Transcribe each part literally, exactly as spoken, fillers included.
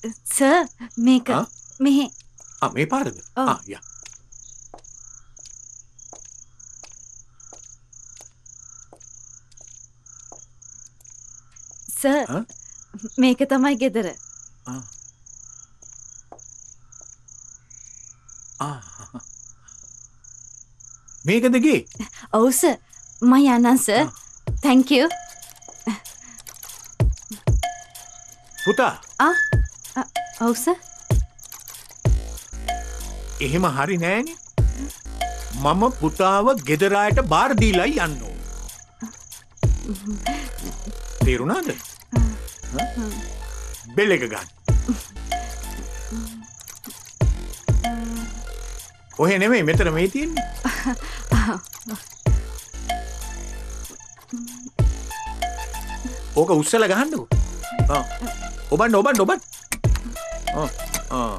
Sir මේක මෙහෙ. ආ මේ පාරද? ආ යා. සර් මේක තමයි ගෙදර. ආ. ආ. මේකද ගේ? ඔව් සර්. මම යන්නම් සර්. thank you. පුතා. ආ. ඔව් සර්. එහෙම හරි නෑනේ. මම පුතාව ගෙදර ආයට බාර දීලා යන්න ඕන. තේරුණාද? බෙල් එක ගන්න. ඔහෙ නෙමෙයි මෙතන මේ තියෙන්නේ. ඕක උස්සලා ගහන්නකෝ. ආ. ඔබන්න ඔබන්න ඔබන්න. ආ ආ.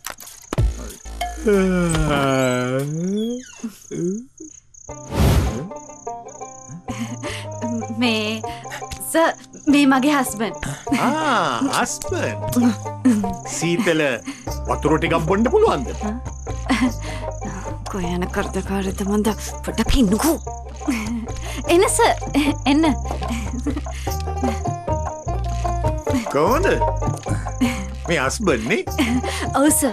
මේ සර් මේ මගේ හස්බන්ඩ්. ආ හස්බන්ඩ්. සීතල වතුර ටිකක් බොන්න පුළුවන්ද? කොයන කරදකාරද මන්ද පොඩක් ඉන්නකෝ. එන්න සර් එන්න. කොහොමද? මේ හස්බන්ඩ් නේ? ඔව් සර්.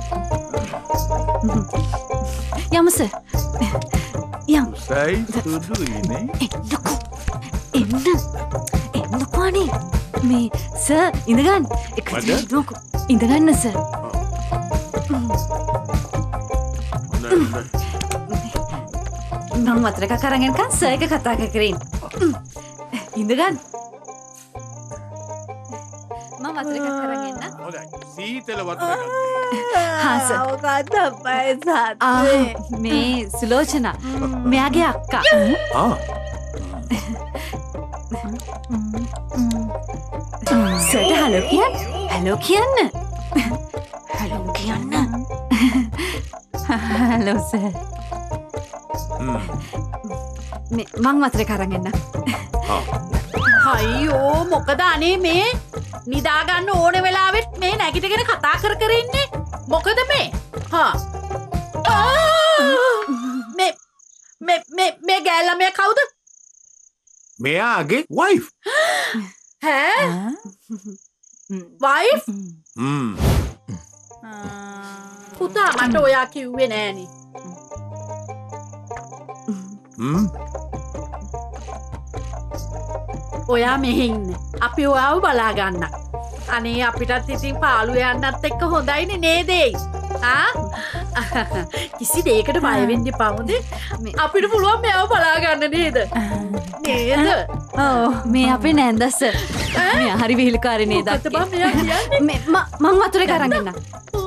යමු සර්. යමු. සයි සුදුයි නේ? එන්නකෝ. එන්න. එන්නකෝ අනේ. මේ සර් ඉඳගන්න. එක ඉන්නකෝ. ඉඳගන්න සර්. මම වතුර එකක් අරන් එනකන් සර් එක කතා කරගෙන. ඉඳගන්න. මම වතුර එකක් අරන් එන්න. හොඳයි. සීතල වතුර එකක්. හා සර්. මොකක්ද අපේ සත්ත්වේ? ආ මේ සුලෝචනා. මෙයාගේ අක්කා. ආ. සර්ට හලෝ කියන්න. හලෝ කියන්න. හලෝ කියන්න. Hello sir. මං වතුර එක අරන් එන්න. අයියෝ මොකද අනේ මේ නිදාගන්න ඕන වෙලාවෙත් මේ නැගිටගෙන කතා කර කර ඉන්නේ මොකද මේ හා මේ මේ මේ මේ ගෑල්ලා කවුද? මෙයාගේ වයිෆ්. ඈ වයිෆ්? හ්ම්. පුතා මට ඔයා කිව්වේ නෑනේ. හ්ම්. ඔයා මෙහෙ ඉන්න. අපි ඔයාව බලා ගන්න. අනේ අපිටත් ඉතින් පාළු යන්නත් එක්ක හොඳයිනේ නේද? ආ? කිසි දෙයකට බය වෙන්න එපා හොඳේ. අපිට පුළුවන් මෙයාව බලා ගන්න නේද? නේද? ඔව් මේ අපේ නෑන්දා සර්. මෙයා හරි විහිළුකාරී නේද? මොකද බං මෙයා කියන්නේ? මං වතුර එක අරන් එන්න.